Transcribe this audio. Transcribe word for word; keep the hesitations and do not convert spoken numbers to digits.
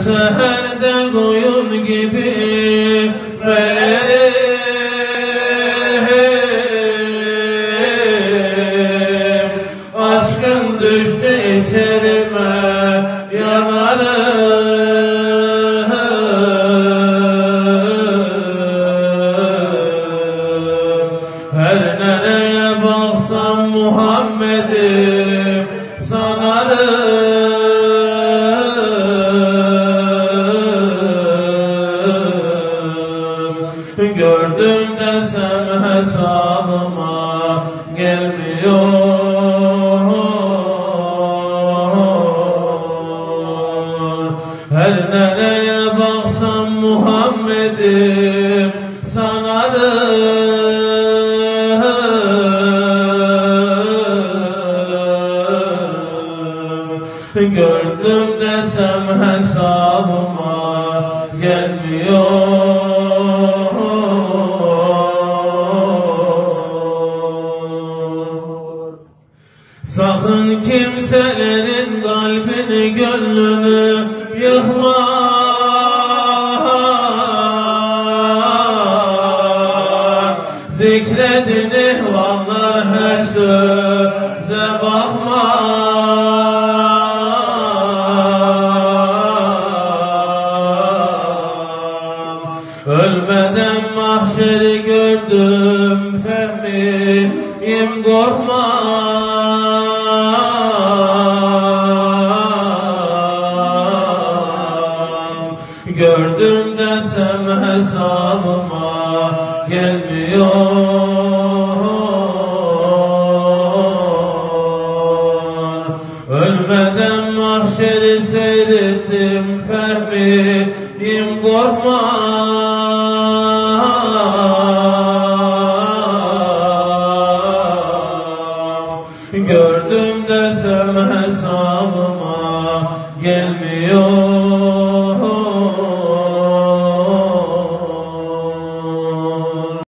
seherde koyun gibi benim, aşkın düştü içerime yanarım. Her nereye baksam Muhammed'im sanarım. Gördüm desem hesabıma gelmiyor. Her nereye baksam Muhammed'im sanarım. Gördüm desem hesabıma gelmiyor. Sakın kimselerin kalbini, gönlünü yıkma. Zikredin ihvanlar, her söze bakma. Ölmeden mahşeri gördüm Fehmiyim, korkma. Gördüm desem hesabıma gelmiyor. Ölmeden mahşeri seyrettim Fehmiyim, korkma. Gördüm desem hesabıma gelmiyor.